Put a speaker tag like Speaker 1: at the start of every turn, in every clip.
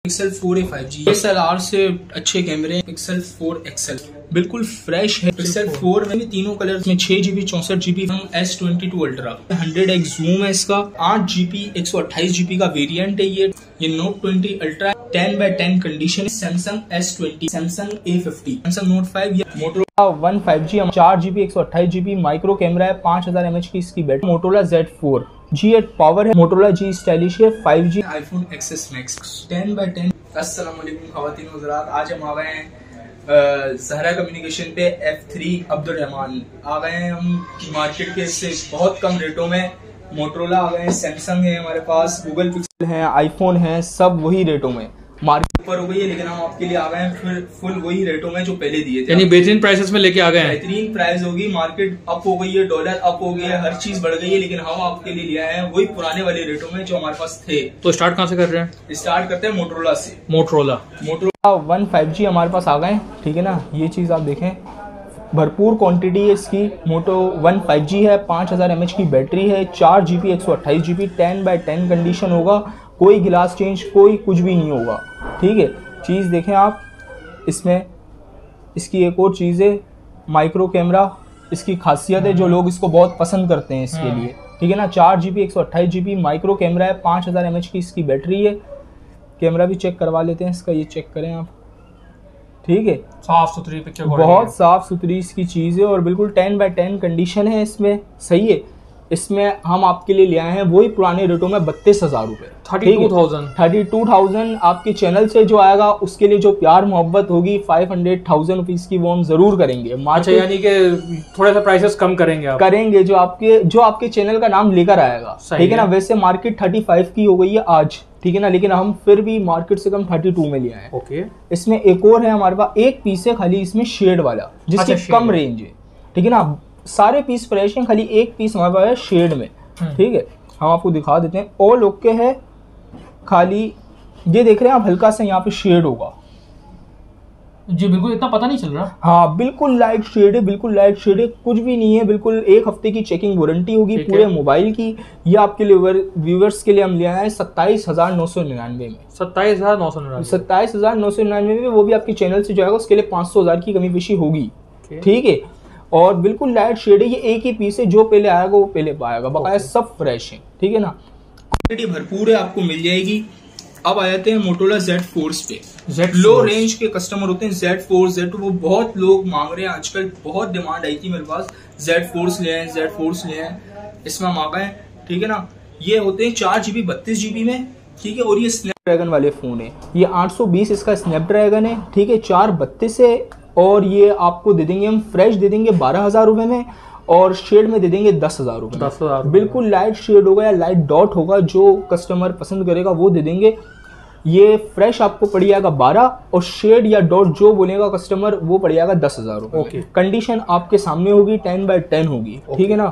Speaker 1: Pixel 4a 5G DSLR से अच्छे कैमरे। पिक्सल 4 XL बिल्कुल फ्रेश है। पिक्सल 4 में भी तीनों कलर में 6GB 64GB S22 ultra 100x zoom है इसका। 8GB 128GB का वेरिएंट है ये नोट 20 अल्ट्रा 10x10 कंडीशन है। Samsung S20 Samsung A50 Samsung note 5 Motorola 1 5G 4GB 128GB micro camera है। 5000 mAh की इसकी बैटरी। मोटोरोला Z4 G8 पावर है। मोटोरोला G स्टाइलिश है। 5G iPhone XS Max 10x10। अस्सलाम वालेकुम ख़वातीन व हज़रात, आज हम आ गए हैं ज़हरा कम्युनिकेशन पे F3 अब्दुल रहमान आ गए हैं हम मार्केट के से बहुत कम रेटों में। मोटोरोला आ गए हैं, सैमसंग है हमारे पास, गूगल पिक्सल है, आईफोन है, सब वही रेटों में। मार्केट ऊपर हो गई है लेकिन हम आपके लिए आ गए हैं फिर फुल वही रेटों में जो पहले दिए थे।
Speaker 2: यानी बेहतरीन प्राइसेस में लेके आ गए हैं।
Speaker 1: बेहतरीन प्राइस होगी। मार्केट अप हो गई है, डॉलर अप हो गया है, हर चीज बढ़ गई है, लेकिन हम आपके लिए ले आए हैं वही पुराने वाले रेटों में जो हमारे पास थे।
Speaker 2: तो स्टार्ट कहाँ से कर रहे हैं?
Speaker 1: स्टार्ट करते हैं मोटोरोला से।
Speaker 2: मोटोरोला
Speaker 1: 1 5G हमारे पास आ गए, ठीक है ना। ये चीज आप देखें, भरपूर क्वांटिटी है इसकी। मोटो 1 5G है, 5000 mAh की बैटरी है, 4GB 128GB 10x10 कंडीशन होगा। कोई गिलास चेंज, कोई कुछ भी नहीं होगा, ठीक है। चीज़ देखें आप, इसमें इसकी एक और चीज़ है माइक्रो कैमरा। इसकी खासियत है, जो लोग इसको बहुत पसंद करते हैं इसके लिए, ठीक है ना। 4GB 128GB माइक्रो कैमरा है, 5000 mAh की इसकी बैटरी है। कैमरा भी चेक करवा लेते हैं इसका, ये चेक करें आप, ठीक है।
Speaker 2: साफ सुथरी पिक्चर,
Speaker 1: बहुत साफ सुथरी इसकी चीज़ है और बिल्कुल 10x10 कंडीशन है इसमें, सही है। इसमें हम आपके लिए ले आए हैं वही पुराने रेटों में 32,000 रुपये, 32,000 आपके चैनल से जो आएगा उसके लिए जो प्यार मोहब्बत होगी 500,000 रुपीज़ की वो हम जरूर करेंगे।
Speaker 2: अच्छा, यानी कि थोड़ा सा प्राइसेस कम करेंगे आप?
Speaker 1: करेंगे जो आपके चैनल का नाम लेकर आएगा, ठीक है ना। वैसे मार्केट 35 की हो गई है आज, ठीक है ना, लेकिन हम फिर भी मार्केट से कम 32 में ले आए।
Speaker 2: ओके। इसमें
Speaker 1: एक और है हमारे पास, एक पीस है खाली इसमें शेड वाला, जिसकी कम रेंज है, ठीक है ना। सारे पीस फ्रेश हैं, खाली एक पीस हमारे पास है शेड में, ठीक है। हम आपको दिखा देते हैं। ऑल ओके है, खाली ये देख रहे हैं आप, हल्का सा यहाँ पे शेड होगा
Speaker 2: जी, बिल्कुल इतना पता नहीं चल रहा।
Speaker 1: हाँ, बिल्कुल लाइट शेड है, बिल्कुल लाइट शेड है, कुछ भी नहीं है। बिल्कुल 1 हफ्ते की चेकिंग वारंटी होगी पूरे मोबाइल की। ये आपके लिए व्यूवर्स के लिए हम ले आए हैं 27,999 में।
Speaker 2: 27,999
Speaker 1: में, वो भी आपके चैनल से जो है उसके लिए 500,000 की कमी पेशी होगी, ठीक है। और बिल्कुल लाइट शेड है, ये एक ही पीस है, जो पहले आएगा वो पहले पाएगा, बकाया सब फ्रेश है, ठीक है ना। क्वांटिटी भरपूर है, आपको मिल जाएगी। अब आ जाते हैं मोटोरोला Z4 पे। लो रेंज के कस्टमर होते हैं, Z4 Z2 वो बहुत लोग मांग रहे हैं आजकल, बहुत डिमांड आई थी मेरे पास, Z4 ले आए, Z4 ले आए। इसमें हम आ गए, ठीक है ना। ये होते हैं 4GB 32GB में, ठीक है। और ये स्नैपड्रैगन वाले फोन है, ये 820 इसका स्नैपड्रैगन है, ठीक है। 432 है और ये आपको दे देंगे हम फ्रेश दे देंगे 12,000 रुपये में, और शेड में दे देंगे 10,000 रुपये।
Speaker 2: 10,000
Speaker 1: बिल्कुल लाइट शेड होगा या लाइट डॉट होगा, जो कस्टमर पसंद करेगा वो दे देंगे। ये फ्रेश आपको पड़ जाएगा 12 और शेड या डॉट जो बोलेगा कस्टमर वो पड़ जाएगा 10,000 रुपये।
Speaker 2: ओके।
Speaker 1: कंडीशन आपके सामने होगी, 10x10 होगी, ठीक है ना।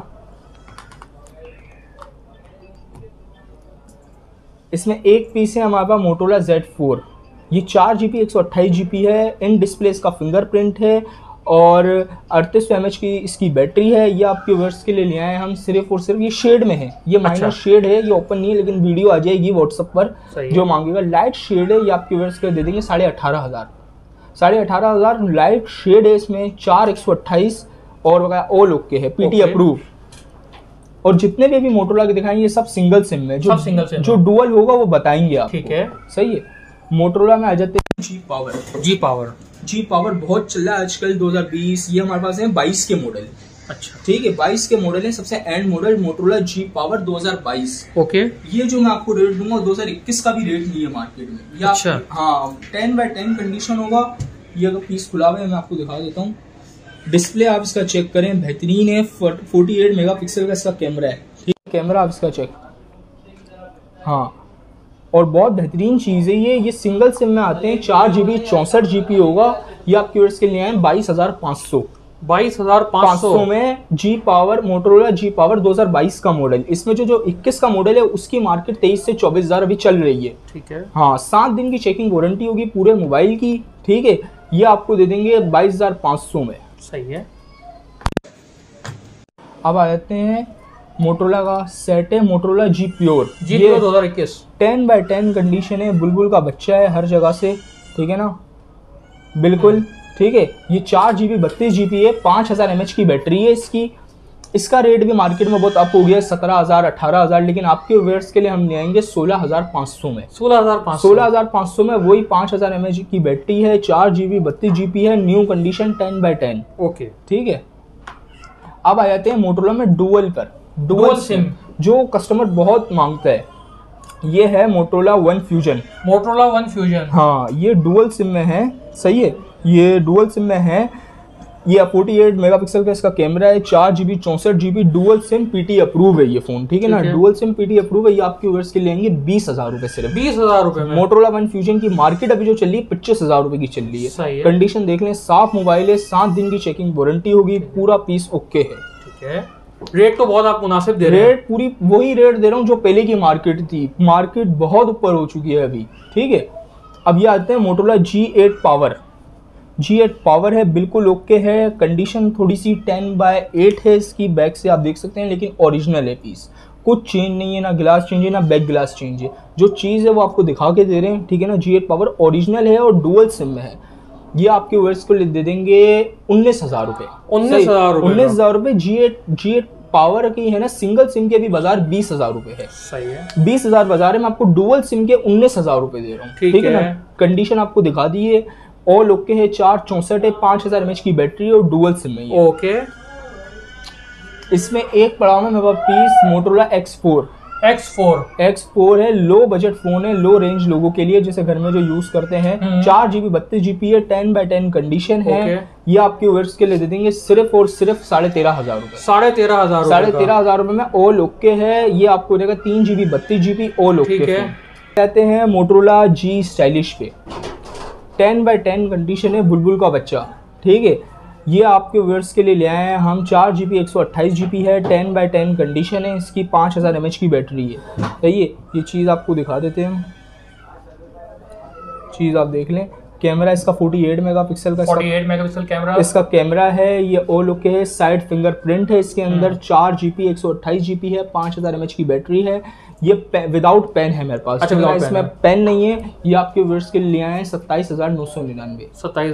Speaker 1: इसमें एक पीस है हमारे पास मोटोरोला Z4, ये 4GB 128GB है। इन डिस्प्ले इसका फिंगरप्रिंट है और 3800 mAh की इसकी बैटरी है। ये आपके व्यूअर्स के लिए ले आए हम सिर्फ और सिर्फ। ये शेड में है, ये माइनर शेड है, ये ओपन नहीं है, लेकिन वीडियो आ जाएगी व्हाट्सएप पर, जो मांगेगा। लाइट शेड है, ये आपके व्यूअर्स के लिए दे देंगे 18,500। 18,500 लाइट शेड है इसमें, 4/128 और ऑल ओके है, PT अप्रूव। और जितने भी अभी मोटोरोला के दिखाएंगे ये सब सिंगल सिम में, जो डुअल होगा वो बताएंगे आप,
Speaker 2: ठीक है,
Speaker 1: सही है। मोटोरोला में आ जाते हैं जी पावर बहुत चल रहा है आजकल 2020। ये हमारे पास है 22 के मॉडल, अच्छा ठीक है, 22 के मॉडल है, सबसे end model Motorola G power 2022।
Speaker 2: Okay.
Speaker 1: ये जो मैं आपको रेट दूंगा 2021 का भी रेट नहीं है मार्केट में। ये
Speaker 2: अच्छा,
Speaker 1: हाँ 10x10 कंडीशन होगा। ये अगर पीस खुला हुआ है मैं आपको दिखा देता हूँ। डिस्प्ले आप इसका चेक करें, बेहतरीन है। 48 मेगापिक्सल का इसका कैमरा है, ठीक है। कैमरा आप इसका चेक, हाँ, और बहुत बेहतरीन चीज़ है ये सिंगल सिम में आते हैं। 4GB 64GB होगा। ये आपके व्यूअर्स के लिए आए 22,500 में G power, Motorola G power 2022 का मॉडल। इसमें जो 21 का मॉडल है उसकी मार्केट 23 से 24,000 अभी चल रही है, ठीक है। हाँ, 7 दिन की चेकिंग वारंटी होगी पूरे मोबाइल की, ठीक है। ये आपको दे देंगे 22,500 में,
Speaker 2: सही है।
Speaker 1: अब आ जाते हैं मोटरोला का सेट है, Motorola G pure.
Speaker 2: G pure 2021
Speaker 1: 10x10 condition है, बुलबुल का बच्चा है हर जगह से, ठीक है ना, बिल्कुल ठीक है। ये 4GB 32GB है, 5000 mAh की बैटरी है इसकी। इसका रेट भी मार्केट में बहुत अप हो गया है, 17,000 18,000, लेकिन आपके व्यूअर्स के लिए हम ले आएंगे 16,500 में। 16,500 में वही 5000 mAh की बैटरी है, 4GB 32GB है, न्यू कंडीशन 10x10।
Speaker 2: ओके
Speaker 1: ठीक है। अब आ जाते हैं मोटरोला में डुअल पर।
Speaker 2: डुअल सिम
Speaker 1: जो कस्टमर बहुत मांगता है, ये है Motorola one fusion.
Speaker 2: Motorola one fusion,
Speaker 1: हाँ, ये डुअल सिम में है, सही है, ये डुअल सिम में है। ये 48 मेगापिक्सल का इसका कैमरा है, 4GB 64GB, dual SIM PT approve है ये फोन, ठीक है ना, डुअल सिम पीटी अप्रूव है। ये आपके व्यूअर्स के लेंगे 20,000 रुपए, सिर्फ
Speaker 2: 20,000 रुपए में।
Speaker 1: मोटरोला वन फ्यूजन की मार्केट अभी जो चल रही है 25,000 रुपए की चल रही है।
Speaker 2: सही है।
Speaker 1: कंडीशन देख लें, साफ मोबाइल है, 7 दिन की चेकिंग वारंटी होगी, पूरा पीस ओके है।
Speaker 2: ठीक है, रेट तो बहुत आप मुनासिब दे रहे हैं।
Speaker 1: रेट पूरी वही रेट दे रहा हूँ जो पहले की मार्केट थी, मार्केट बहुत ऊपर हो चुकी है अभी, ठीक है। अब ये आते हैं Motorola G8 power. G8 power है, बिल्कुल ओके है, कंडीशन थोड़ी सी 10/8 है इसकी, बैक से आप देख सकते हैं, लेकिन ओरिजिनल है पीस, कुछ चेंज नहीं है, ना ग्लास चेंज है ना बैक ग्लास चेंज है, जो चीज़ है वो आपको दिखा के दे रहे हैं, ठीक है ना। G8 पावर ओरिजिनल है और डुअल सिम में है। ये आपके व्यूअर्स को दे देंगे 19,000 रुपए। 19,000 रुपए G8 पावर की है ना, सिंगल सिम के भी बाजार 20,000 रुपए है।
Speaker 2: सही है,
Speaker 1: 20,000 बाजार है, मैं आपको डुअल सिम के 19,000 रुपए दे रहा हूँ, ठीक है ना। कंडीशन आपको दिखा दी है, ऑल ओके है, 464 है, 5000 mAh की बैटरी और डुअल सिम में है।
Speaker 2: ओके।
Speaker 1: इसमें एक पड़ा हुआ मेरे पीस मोटरोला X4 है, लो बजट फोन है, लो रेंज लोगों के लिए, जैसे घर में जो यूज करते हैं। 4GB 32GB है, 10x10 कंडीशन है। ये आपके व्यूअर्स के लिए दे देंगे सिर्फ और सिर्फ 13,500 रुपए। 13,500 रुपए में ऑल ओके है। ये आपको देगा 3GB 32GB ऑल ओके है। कहते हैं मोटरोला G स्टाइलिश पे, 10x10 कंडीशन है, बुलबुल का बच्चा, ठीक है। ये आपके व्यूअर्स के लिए ले आए हैं हम, 4GB 128GB है, 10x10 कंडीशन है इसकी, 5000 mAh की बैटरी है, सही है। ये चीज़ आपको दिखा देते हैं, चीज़ आप देख लें। कैमरा इसका 48 मेगापिक्सल का,
Speaker 2: 48 मेगापिक्सल कैमरा
Speaker 1: इसका कैमरा है। ये ऑल ओके है, साइड फिंगरप्रिंट है इसके अंदर, 4GB 128GB है, 5000 mAh की बैटरी है। ये विदाउट पेन है मेरे पास,
Speaker 2: अच्छा,
Speaker 1: इसमें पेन नहीं है। ये आपके व्यूअर्स के लिए ले आए हैं 27,999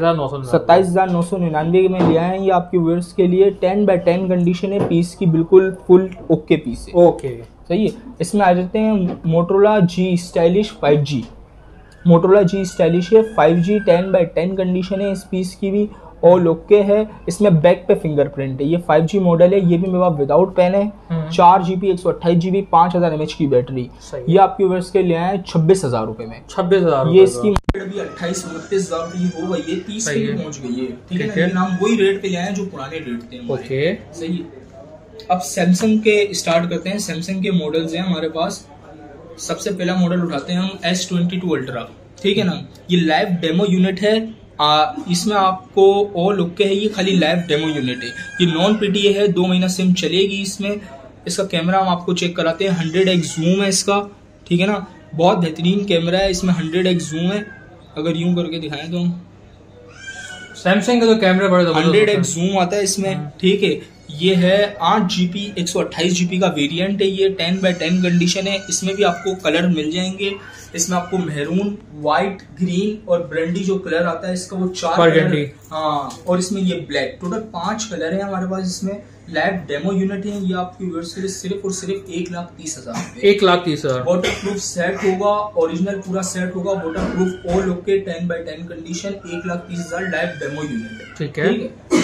Speaker 1: 27,999 में ले आए हैं। ये आपके व्यूअर्स के लिए 10x10 कंडीशन है, पीस की बिल्कुल फुल ओके पीस है,
Speaker 2: ओके,
Speaker 1: सही है। इसमें आ जाते हैं Motorola G stylish 5G। Motorola G stylish है, 5G 10x10 कंडीशन है इस पीस की भी, ऑल ओके है। इसमें बैक पे फिंगरप्रिंट है। ये 5G मॉडल है, ये भी मेरे पास विदाउट पेन है, 4GB 128GB, 5000 mAh की बैटरी। ये आपके व्यूअर्स के लिए आए 26,000 रुपए में।
Speaker 2: 26,000
Speaker 1: ये इसकी मार्केट भी 28-29,000 की हो गई है, 30 के लिए पहुंच गई है, ठीक है ना। लेकिन हम वही रेट पे ले आए जो पुराने रेट थे,
Speaker 2: ओके,
Speaker 1: सही है। अब सैमसंग के स्टार्ट करते हैं। सैमसंग के मॉडल्स हैं हमारे पास। सबसे पहला मॉडल उठाते हैं हम S22 अल्ट्रा, ठीक है ना। ये लाइव डेमो यूनिट है, इसमें आपको ऑल ओके है, ये खाली लाइव डेमो यूनिट है। ये नॉन पीटीए है, 2 महीना सिम चलेगी इसमें। इसका कैमरा हम आपको चेक कराते हैं, 100x जूम है इसका, ठीक है ना। बहुत बेहतरीन कैमरा है, इसमें 100x जूम है। अगर यूं करके दिखाएं तो
Speaker 2: सैमसंग का जो कैमरा बड़ा
Speaker 1: 100x जूम आता है इसमें, ठीक है। ये है 8GB 128GB का वेरिएंट है। ये 10x10 कंडीशन है। इसमें भी आपको कलर मिल जाएंगे। इसमें आपको मेहरून, व्हाइट, ग्रीन और ब्रंडी जो कलर आता है इसका, वो 4 कलर, हाँ, और इसमें ये ब्लैक, टोटल 5 कलर है हमारे पास। इसमें लाइव डेमो यूनिट है। ये आपके व्यूअर्स के लिए सिर्फ और सिर्फ 1,30,000
Speaker 2: 1,30,000।
Speaker 1: वाटर प्रूफ सेट होगा, ओरिजिनल पूरा सेट होगा, water proof all okay, 10x10 condition, 1,30,000 live demo unit,
Speaker 2: ठीक है।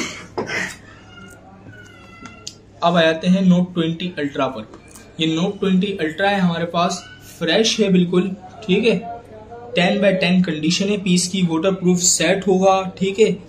Speaker 1: अब आ जाते हैं Note 20 अल्ट्रा पर। ये Note 20 अल्ट्रा है हमारे पास, फ्रेश है बिल्कुल, ठीक है। 10x10 कंडीशन है, पीस की वाटर प्रूफ सेट होगा, ठीक है।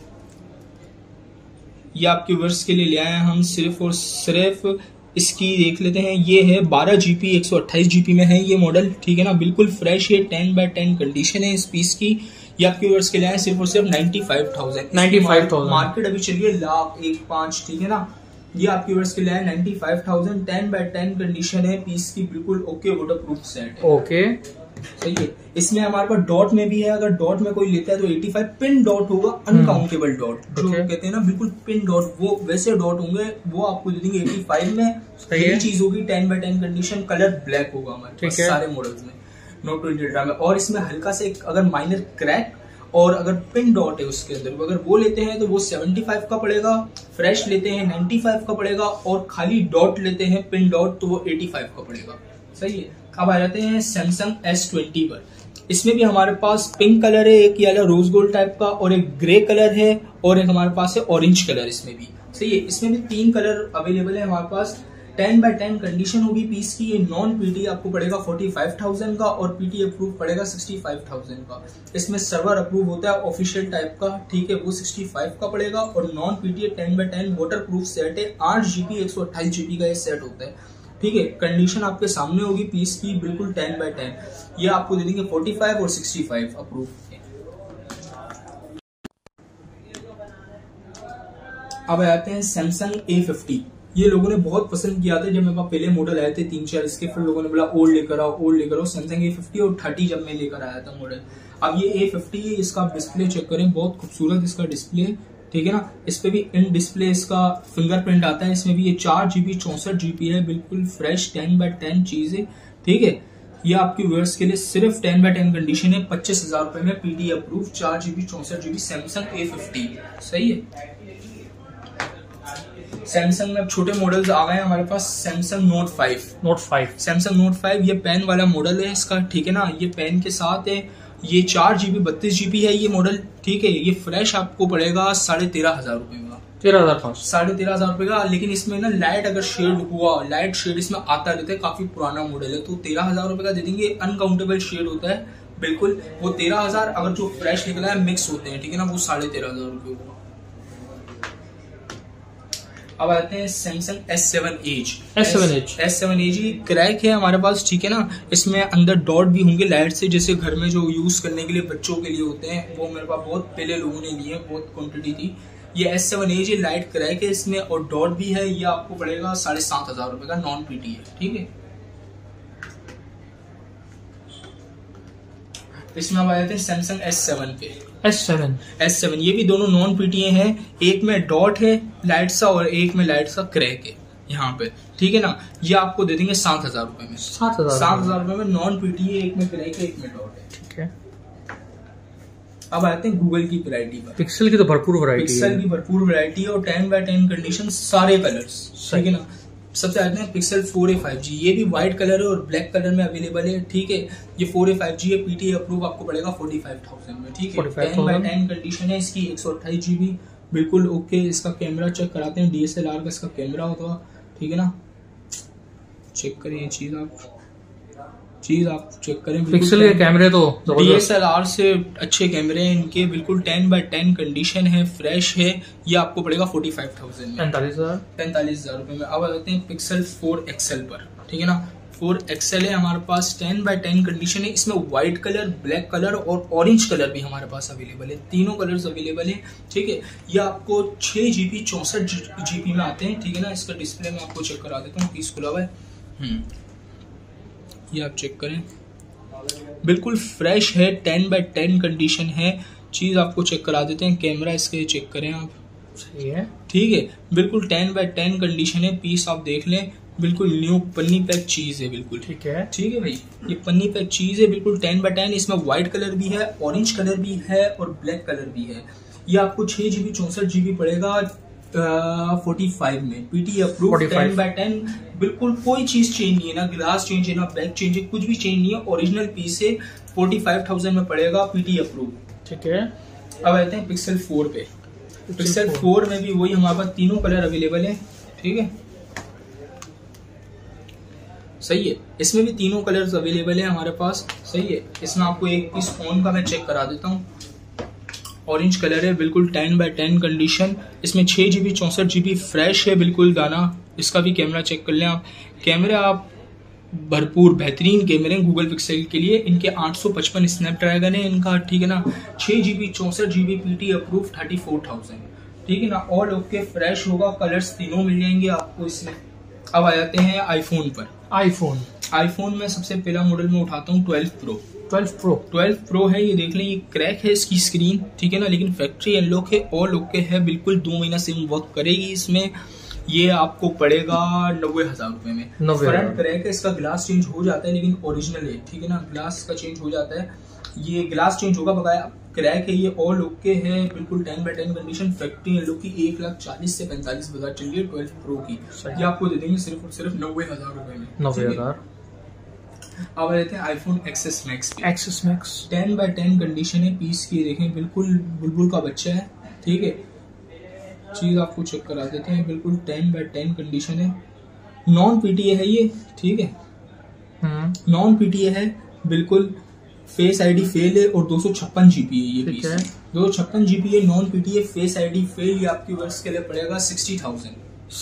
Speaker 1: ये आपके व्यूअर्स के लिए ले आए हैं हम सिर्फ और सिर्फ। इसकी देख लेते हैं, ये है 12GB 128GB में है ये मॉडल, ठीक है ना। बिल्कुल फ्रेश है, 10x10 कंडीशन है इस पीस की। ये आपके व्यूअर्स के लिए आए सिर्फ और सिर्फ 95,000। मार्केट अभी चलिए 1,05,000, ठीक है ना। ये आपके व्यूअर्स के लिए आए 95,000, 10x10 कंडीशन है, पीस की बिल्कुल ओके, वाटर प्रूफ सेट है,
Speaker 2: ओके।
Speaker 1: सही है। इसमें हमारे पास डॉट में भी है, अगर डॉट में कोई लेता है तो 85 पिन डॉट होगा, अनकाउंटेबल डॉट जो कहते हैं ना, बिल्कुल पिन डॉट, वो वैसे डॉट होंगे, वो आपको दे देंगे 85 में। यही चीज होगी 10x10 कंडीशन, कलर ब्लैक होगा हमारे पास सारे मॉडल्स में Note 20 अल्ट्रा में। और इसमें हल्का से अगर माइनर क्रैक और अगर पिन डॉट है उसके अंदर, अगर वो लेते हैं तो वो 75 का पड़ेगा, फ्रेश लेते हैं 95 का पड़ेगा, और खाली डॉट लेते हैं पिन डॉट तो वो 85 का पड़ेगा। सही है। अब आ जाते हैं सैमसंग S20 पर। इसमें भी हमारे पास पिंक कलर है, एक ये वाला रोज गोल्ड टाइप का, और एक ग्रे कलर है, और एक हमारे पास है ऑरेंज कलर इसमें भी। सही है। इसमें भी 3 कलर अवेलेबल है हमारे पास। 10x10 कंडीशन होगी पीस की। ये नॉन पीटी आपको पड़ेगा 45,000 का, और पीटी अप्रूव पड़ेगा 65,000 का। इसमें सर्वर अप्रूव होता है ऑफिशियल टाइप का, ठीक है, वो 65 का पड़ेगा। और non PT 10x10 water proof set है, 8GB 128GB का ये सेट होता है, ठीक है। कंडीशन आपके सामने होगी पीस की, बिल्कुल 10x10। ये आपको दे देंगे 45 और 65 अप्रूव। अब आते हैं सैमसंग A50। ये लोगों ने बहुत पसंद किया था जब मेरे पास पहले मॉडल आए थे 3-4 इसके, फिर लोगों ने बोला ओल्ड लेकर आओ, ओल्ड लेकर आओ। सैमसंग A50 और 30 जब मैं लेकर आया था मॉडल। अब ये A50 है, इसका डिस्प्ले चेक करें, बहुत खूबसूरत इसका डिस्प्ले, ठीक है ना। इस पे भी इन डिस्प्ले इसका फिंगरप्रिंट आता है। इसमें भी ये 4GB 64GB है, बिल्कुल फ्रेश 10x10 चीज है, ठीक है। ये आपकी व्यूअर्स के लिए सिर्फ 10x10 कंडीशन है, 25,000 रुपए में PT approve, 4GB 64GB Samsung A50। सही है। सैमसंग में अब छोटे मॉडल्स आ गए हैं हमारे पास। सैमसंग Note 5 सैमसंग Note 5 ये पेन वाला मॉडल है इसका, ठीक है ना। ये पेन के साथ है, ये 4GB 32GB है ये मॉडल, ठीक है। ये फ्रेश आपको पड़ेगा 13,500 रुपए का, 13,500 रुपए का। लेकिन इसमें ना लाइट अगर शेड हुआ, लाइट शेड इसमें आता रहता है, काफी पुराना मॉडल है, तो 13,000 रुपए का दे देंगे। अनकाउंटेबल शेड होता है बिल्कुल, वो 13,000। अगर जो फ्रेश निकला है मिक्स होते हैं, ठीक है ना, वो 13,500 रुपए का। अब आते हैं सैमसंग S7 Edge। क्रैक है हमारे पास, ठीक है ना। इसमें अंदर डॉट भी होंगे लाइट से, जैसे घर में जो यूज करने के लिए बच्चों के लिए होते हैं, वो मेरे पास बहुत पहले लोगों ने लिए, बहुत क्वांटिटी थी। ये S7 Edge लाइट क्रैक है इसमें, और डॉट भी है। ये आपको पड़ेगा 7,500 रुपए का, नॉन पीटी है, ठीक है। इसमें अब आ जाते हैं सैमसंग S7 पे। S7 ये भी दोनों नॉन पीटीए हैं। एक में डॉट है लाइट सा, और एक में लाइट सा क्रैक है यहाँ पे, ठीक है ना। ये आपको दे देंगे 7,000 रुपए में, 7,000 रुपए में नॉन पीटीए, एक में क्रैक है, एक में डॉट है, ठीक है। अब आते हैं गूगल की वैरायटी पर।
Speaker 2: पिक्सल की तो भरपूर वैरायटी
Speaker 1: है, और 10x10 कंडीशन, सारे कलर्स, ठीक है ना। सबसे आते हैं पिक्सल 4a 5G। ये भी व्हाइट कलर है और ब्लैक कलर में अवेलेबल है, ठीक है। ये 4a 5G है, पीटी अप्रूव आपको पड़ेगा 45,000 में, ठीक है। 10x10 कंडीशन है इसकी, 128GB, बिल्कुल ओके। इसका कैमरा चेक कराते हैं, DSLR का इसका कैमरा होगा, ठीक है ना। चेक करें ये चीज आप चेक करें।
Speaker 2: पिक्सल के कैमरे तो
Speaker 1: DSLR से अच्छे कैमरे हैं इनके, बिल्कुल 10x10 कंडीशन है, फ्रेश है। ये आपको पड़ेगा 45,000 में, 45,000 रुपए में। अब आते हैं पिक्सल 4 XL पर, ठीक है ना। 4 XL है हमारे पास, 10x10 कंडीशन है। इसमें व्हाइट कलर, ब्लैक कलर और ऑरेंज कलर भी हमारे पास अवेलेबल है, तीनों कलर्स अवेलेबल है, ठीक है। ये आपको 6GB 64GB में आते हैं, ठीक है ना। इसका डिस्प्ले में आपको चेक करा देता हूँ, पीस खुला हुआ है, ये आप चेक करें, बिल्कुल फ्रेश है, 10x10 कंडीशन है। चीज आपको चेक करा देते हैं, कैमरा इसके चेक करें आप,
Speaker 2: सही है,
Speaker 1: ठीक है। बिल्कुल 10x10 कंडीशन है, पीस आप देख लें, बिल्कुल न्यू पन्नी पैक चीज है, बिल्कुल ठीक है भाई। ये पन्नी पैक चीज है, बिल्कुल 10x10। इसमें व्हाइट कलर भी है, ऑरेंज कलर भी है और ब्लैक कलर भी है। ये आपको 6GB 64GB पड़ेगा 45 में, पीटी अप्रूव, 10x10। बिल्कुल कोई चीज चेंज नहीं है, ना ग्लास चेंज है, ना बैक चेंज है, कुछ भी चेंज नहीं है, ओरिजिनल पीस है। 45,000 में पड़ेगा, पीटी अप्रूव, ठीक है। अब आते हैं पिक्सल 4 पे। पिक्सल 4 में भी वही हमारे पास तीनों कलर अवेलेबल है, ठीक है, सही है। इसमें भी तीनों कलर्स अवेलेबल है हमारे पास, सही है। इसमें आपको एक पीस फोन का मैं चेक करा देता हूँ, ऑरेंज कलर है, बिल्कुल 10x10 कंडीशन। इसमें 6GB 64GB फ्रेश है, बिल्कुल दाना। इसका भी कैमरा चेक कर लें आप, कैमरे आप भरपूर बेहतरीन कैमरे हैं गूगल पिक्सल के लिए। इनके 855 स्नैपड्रैगन है इनका, ठीक है ना। 6GB 64GB पीटी अप्रूव, 34,000, ठीक है ना। ऑल ओके फ्रेश होगा, कलर्स तीनों मिल जाएंगे आपको इसमें। अब आ जाते हैं आईफोन पर। आईफोन में सबसे पहला मॉडल में उठाता हूँ 12 प्रो है। ये देख लें, ये क्रैक है इसकी स्क्रीन, ठीक है ना, लेकिन फैक्ट्री अनलॉक है, ऑल ओके है, बिल्कुल 2 महीना सिम वर्क करेगी इसमें। ये आपको पड़ेगा 90,000 रुपए में। फ्रंट क्रैक है, इसका ग्लास चेंज हो जाता है लेकिन ओरिजिनल है, ठीक है ना, ग्लास का चेंज हो जाता है, ये ग्लास चेंज होगा बकाया। क्रैक है, ये ऑल ओके है, बिल्कुल 10/10 कंडीशन। फैक्ट्री अनलॉक की 1,40,000 से 45,000 चल रही है 12 प्रो की। ये आपको दे देंगे सिर्फ और सिर्फ 90,000 रुपए में।
Speaker 2: 90,000।
Speaker 1: अब रहते हैं आईफोन एक्सेस मैक्स 10/10 कंडीशन है, पीस की देखें, बिल्कुल बुलबुल का बच्चा है, ठीक है। चीज आपको चेक करा देते हैं, बिल्कुल 10/10 कंडीशन है, नॉन पीटीए है ये, ठीक है, नॉन पीटीए है, बिल्कुल फेस आईडी फेल है और 256 जीबी है ये पीस, 256 जीबी है, non PTA, face ID fail. ये आपकी वर्ष के लिए पड़ेगा 60,000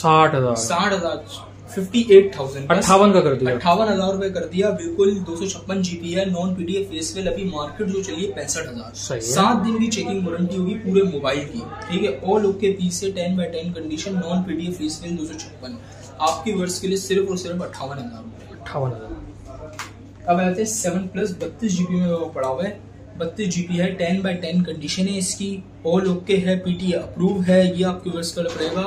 Speaker 1: 58,000
Speaker 2: 58 का कर दिया,
Speaker 1: 58,000 रुपए कर दिया, बिल्कुल 256 जीबी है, नॉन पीडीएफ फेस फेल। अभी मार्केट जो चलिए 65,000, 7 दिन की चेकिंग वारंटी होगी पूरे मोबाइल की, ठीक है। ऑल ओके पीस से 10/10 condition, non PDF face fail, 256 आपकी वर्ष के लिए सिर्फ और सिर्फ 58,000 रुपए।
Speaker 2: 58,000।
Speaker 1: अब आते हैं 7 प्लस 32 जीबी में वो पड़ा हुआ है, 32 जीबी है, 10/10 कंडीशन है इसकी, ऑल ओके है, पीटीए अप्रूव है। ये आपकी वर्ष का पड़ेगा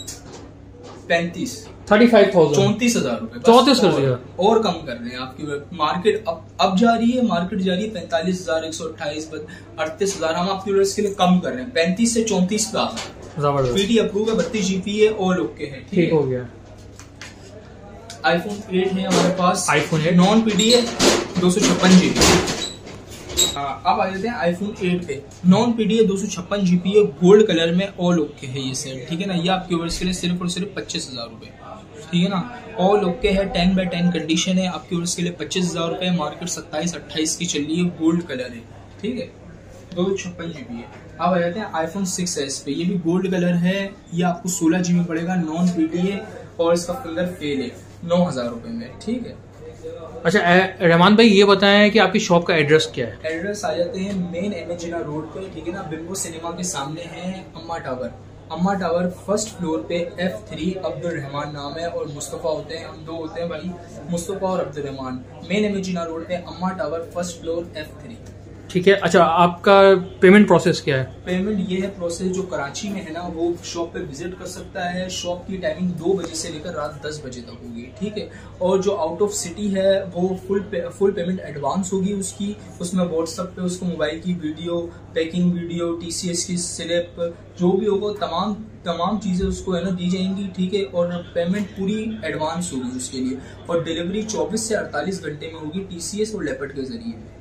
Speaker 1: 34,000 रुपए,
Speaker 2: 34 कर दिया,
Speaker 1: और कम कर रहे हैं। आपकी मार्केट अब जा रही है, 45,128 38,000, हम आपकी वर्ष के लिए कम कर रहे हैं, 35 से 34 पे आ गए। पीटी अप्रूव है, 32 जीबी है, ऑल ओके है,
Speaker 2: ठीक हो गया।
Speaker 1: आईफोन 8 है हमारे पास,
Speaker 2: आईफोन 8
Speaker 1: नॉन पीडी है, 256 जीबी। अब आ जाते हैं आईफोन 8 पे, नॉन पीडी है, 256 जीबी है, गोल्ड कलर में, ऑल ओके है ये सेट, ठीक है ना। ये आपके वर्ष के लिए सिर्फ और सिर्फ 25,000 रुपए, ठीक है ना, ऑल ओके है, 10/10 कंडीशन है, आपके वर्ष के लिए 25,000 रुपए। मार्केट 27-28 की चल रही है, गोल्ड कलर है, ठीक है, 256 जीबी है। अब आ जाते हैं आईफोन 6s पे, ये भी गोल्ड कलर है, ये आपको 16 जीबी पड़ेगा, नॉन पीडी है और इसका फिंगर फेल है, 9,000 रुपए में, ठीक है।
Speaker 2: अच्छा रहमान भाई, ये बताएं कि आपकी शॉप का एड्रेस क्या है?
Speaker 1: एड्रेस आ जाते हैं मेन एमेजिना रोड पे, ठीक है ना, बिम्बो सिनेमा के सामने है अम्मा टावर, फर्स्ट फ्लोर पे F3, अब्दुल रहमान नाम है, और मुस्तफ़ा होते हैं, हम 2 होते हैं भाई, मुस्तफ़ा और अब्दुल रहमान। मेन एमेजिना रोड पे Amma tower, first floor, F3,
Speaker 2: ठीक है। अच्छा, आपका पेमेंट प्रोसेस क्या है?
Speaker 1: पेमेंट ये है प्रोसेस, जो कराची में है ना वो शॉप पे विजिट कर सकता है। शॉप की टाइमिंग 2 बजे से लेकर रात 10 बजे तक होगी, ठीक है। और जो आउट ऑफ सिटी है वो फुल पेमेंट एडवांस होगी उसकी, उसमें व्हाट्सएप पे उसको मोबाइल की वीडियो, पैकिंग वीडियो, TCS की स्लिप, जो भी होगा तमाम चीजें उसको है ना दी जाएंगी, ठीक है। और पेमेंट पूरी एडवांस होगी उसके लिए, और डिलीवरी 24 से 48 घंटे में होगी TCS और लेपर्ड के जरिए।